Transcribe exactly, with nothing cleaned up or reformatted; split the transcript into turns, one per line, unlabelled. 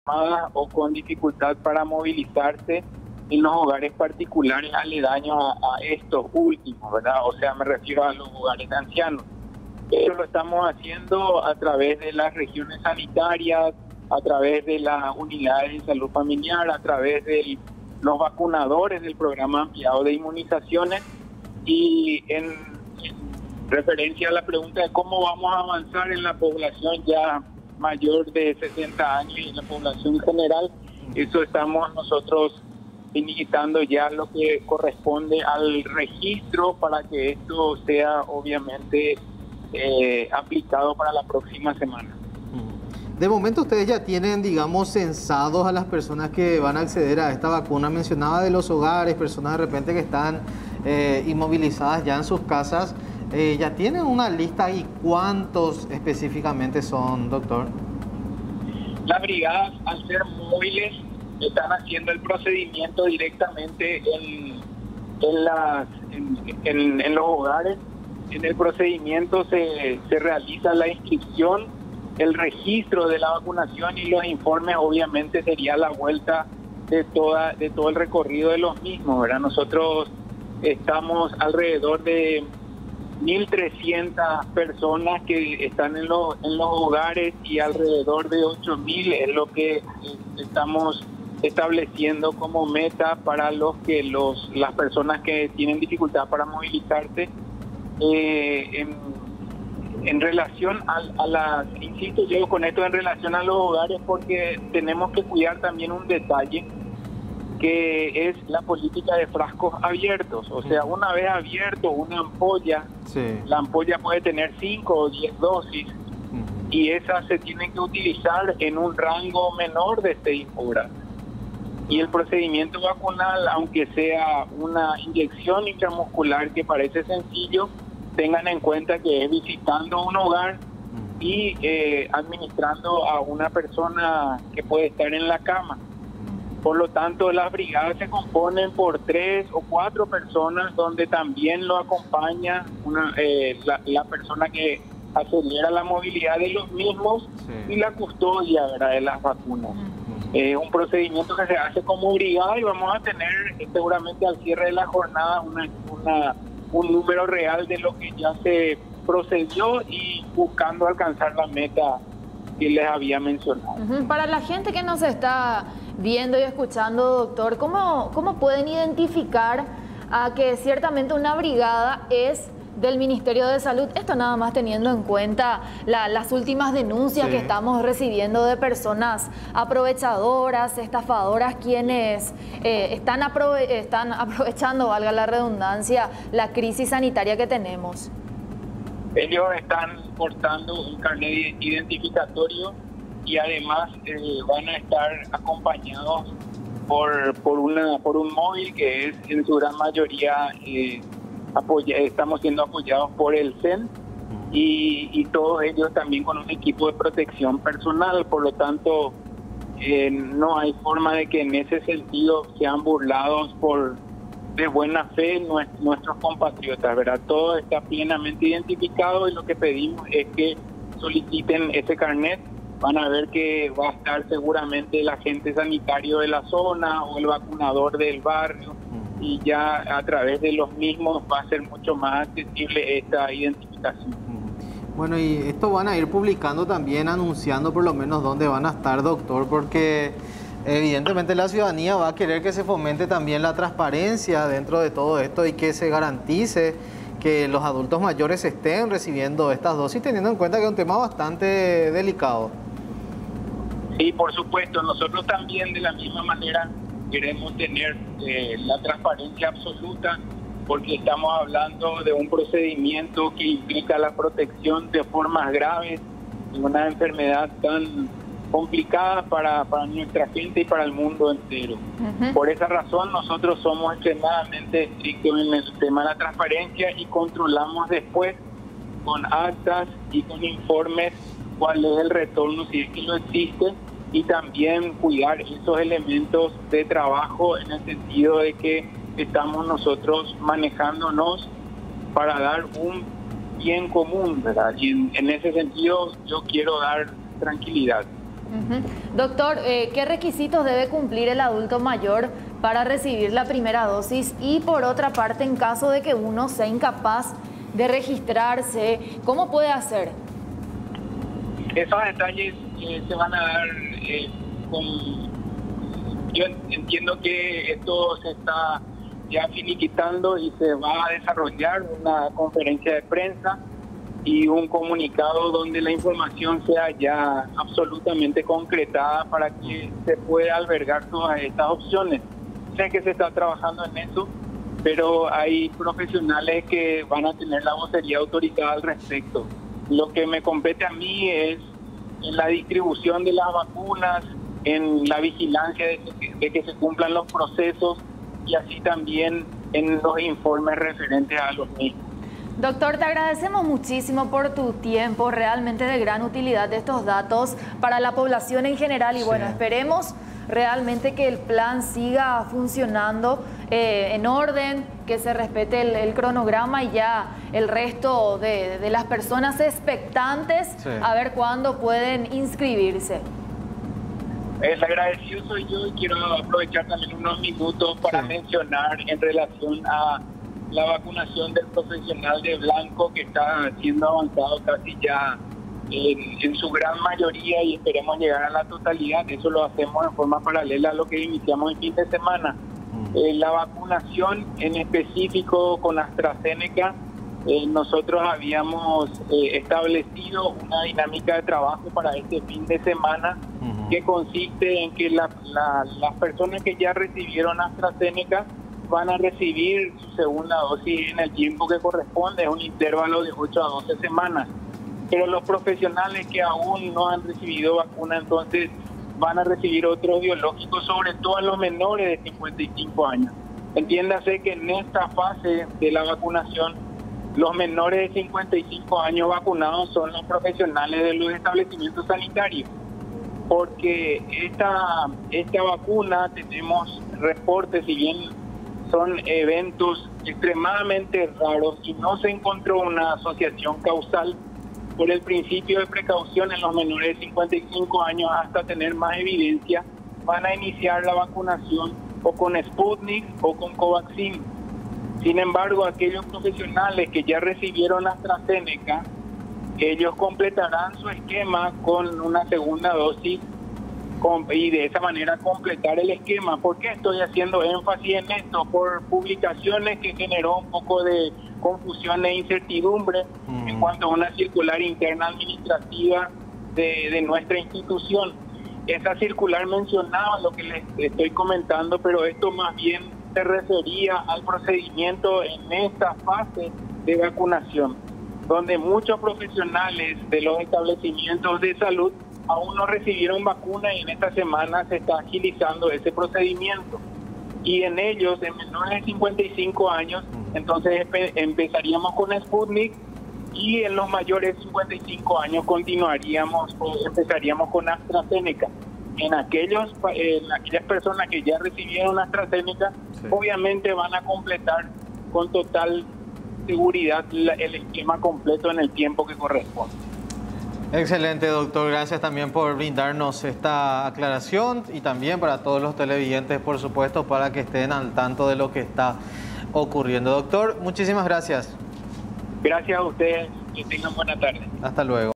o con dificultad para movilizarse en los hogares particulares aledaños a, a estos últimos, ¿verdad? O sea, me refiero a los hogares de ancianos. Eso lo estamos haciendo a través de las regiones sanitarias, a través de las unidades de salud familiar, a través de los vacunadores del programa ampliado de inmunizaciones. Y en, en referencia a la pregunta de cómo vamos a avanzar en la población ya mayor de sesenta años y en la población general, eso estamos nosotros iniciando ya lo que corresponde al registro para que esto sea obviamente eh, aplicado para la próxima semana.
De momento ustedes ya tienen, digamos, censados a las personas que van a acceder a esta vacuna. Mencionaba de los hogares, personas de repente que están eh, inmovilizadas ya en sus casas. Eh, ¿Ya tienen una lista y cuántos específicamente son, doctor?
Las brigadas, al ser móviles, están haciendo el procedimiento directamente en, en, las, en, en, en los hogares. En el procedimiento se, se realiza la inscripción, el registro de la vacunación y los informes obviamente sería la vuelta de toda de todo el recorrido de los mismos, ¿verdad? Nosotros estamos alrededor de mil trescientas personas que están en, lo, en los hogares y alrededor de ocho mil es lo que estamos estableciendo como meta para los que los las personas que tienen dificultad para movilizarse. Eh, en, en relación a, a las, insisto yo con esto en relación a los hogares porque tenemos que cuidar también un detalle que es la política de frascos abiertos, o sea, una vez abierto una ampolla, sí. La ampolla puede tener cinco o diez dosis uh-huh. Y esas se tienen que utilizar en un rango menor de seis horas. Y el procedimiento vacunal, aunque sea una inyección intramuscular que parece sencillo, tengan en cuenta que es visitando un hogar y eh, administrando a una persona que puede estar en la cama. Por lo tanto, las brigadas se componen por tres o cuatro personas donde también lo acompaña una, eh, la, la persona que acelera la movilidad de los mismos sí. Y la custodia, ¿verdad?, de las vacunas. Es eh, un procedimiento que se hace como brigada y vamos a tener seguramente al cierre de la jornada una, una un número real de lo que ya se procedió y buscando alcanzar la meta que les había mencionado.
Uh-huh. Para la gente que nos está viendo y escuchando, doctor, ¿cómo, cómo pueden identificar a que ciertamente una brigada es del Ministerio de Salud? Esto nada más teniendo en cuenta la, las últimas denuncias sí. que estamos recibiendo de personas aprovechadoras, estafadoras, quienes eh, están, aprove están aprovechando, valga la redundancia, la crisis sanitaria que tenemos.
Ellos están portando un carnet identificatorio y además eh, van a estar acompañados por, por, una, por un móvil que es en su gran mayoría... Eh, Apoya, estamos siendo apoyados por el C E N y, y todos ellos también con un equipo de protección personal, por lo tanto eh, no hay forma de que en ese sentido sean burlados por de buena fe nuestros, nuestros compatriotas, ¿verdad? Todo está plenamente identificado y lo que pedimos es que soliciten ese carnet. Van a ver que va a estar seguramente el agente sanitario de la zona o el vacunador del barrio y ya a través de los mismos va a ser mucho más accesible esta identificación.
Bueno, y esto van a ir publicando también, anunciando por lo menos dónde van a estar, doctor, porque evidentemente la ciudadanía va a querer que se fomente también la transparencia dentro de todo esto y que se garantice que los adultos mayores estén recibiendo estas dosis, teniendo en cuenta que es un tema bastante delicado.
Sí, por supuesto, nosotros también de la misma manera queremos tener eh, la transparencia absoluta porque estamos hablando de un procedimiento que implica la protección de formas graves de una enfermedad tan complicada para, para nuestra gente y para el mundo entero. Uh-huh. Por esa razón nosotros somos extremadamente estrictos en el tema de la transparencia y controlamos después con actas y con informes cuál es el retorno si es que no existe, y también cuidar esos elementos de trabajo en el sentido de que estamos nosotros manejándonos para dar un bien común, ¿verdad? Y en, en ese sentido yo quiero dar tranquilidad.
Uh-huh. Doctor, eh, ¿qué requisitos debe cumplir el adulto mayor para recibir la primera dosis? Y por otra parte, en caso de que uno sea incapaz de registrarse, ¿cómo puede hacer?
Esos detalles eh, se van a dar eh, con... Yo entiendo que esto se está ya finiquitando y se va a desarrollar una conferencia de prensa y un comunicado donde la información sea ya absolutamente concretada para que se pueda albergar todas estas opciones. Sé que se está trabajando en eso, pero hay profesionales que van a tener la vocería autorizada al respecto. Lo que me compete a mí es en la distribución de las vacunas, en la vigilancia de que, de que se cumplan los procesos y así también en los informes referentes a los mismos.
Doctor, te agradecemos muchísimo por tu tiempo, realmente de gran utilidad de estos datos para la población en general y sí. Bueno, esperemos realmente que el plan siga funcionando eh, en orden, que se respete el, el cronograma y ya el resto de, de las personas expectantes sí. A ver cuándo pueden inscribirse.
El agradecido soy yo y quiero aprovechar también unos minutos para sí. mencionar en relación a la vacunación del profesional de blanco que está siendo avanzado casi ya en, en su gran mayoría y esperemos llegar a la totalidad. Eso lo hacemos en forma paralela a lo que iniciamos el fin de semana. Mm. Eh, la vacunación en específico con AstraZeneca, eh, nosotros habíamos eh, establecido una dinámica de trabajo para este fin de semana mm. que consiste en que la, la, las personas que ya recibieron AstraZeneca van a recibir su segunda dosis en el tiempo que corresponde, es un intervalo de ocho a doce semanas. Pero los profesionales que aún no han recibido vacuna, entonces van a recibir otros biológicos, sobre todo en los menores de cincuenta y cinco años. Entiéndase que en esta fase de la vacunación, los menores de cincuenta y cinco años vacunados son los profesionales de los establecimientos sanitarios. Porque esta, esta vacuna, tenemos reportes, si bien son eventos extremadamente raros y no se encontró una asociación causal, por el principio de precaución en los menores de cincuenta y cinco años hasta tener más evidencia, van a iniciar la vacunación o con Sputnik o con Covaxin. Sin embargo, aquellos profesionales que ya recibieron AstraZeneca, ellos completarán su esquema con una segunda dosis y de esa manera completar el esquema. ¿Por qué estoy haciendo énfasis en esto? Por publicaciones que generó un poco de confusión e incertidumbre mm. en cuanto a una circular interna administrativa de, de nuestra institución. Esa circular mencionaba lo que les estoy comentando, pero esto más bien se refería al procedimiento en esta fase de vacunación, donde muchos profesionales de los establecimientos de salud aún no recibieron vacuna y en esta semana se está agilizando ese procedimiento. Y en ellos, en menores de cincuenta y cinco años, entonces empezaríamos con Sputnik y en los mayores de cincuenta y cinco años continuaríamos o empezaríamos con AstraZeneca. En, aquellos, en aquellas personas que ya recibieron AstraZeneca, sí. obviamente van a completar con total seguridad la, el esquema completo en el tiempo que corresponde.
Excelente, doctor. Gracias también por brindarnos esta aclaración y también para todos los televidentes, por supuesto, para que estén al tanto de lo que está ocurriendo. Doctor, muchísimas gracias.
Gracias a ustedes. Que tengan buena tarde.
Hasta luego.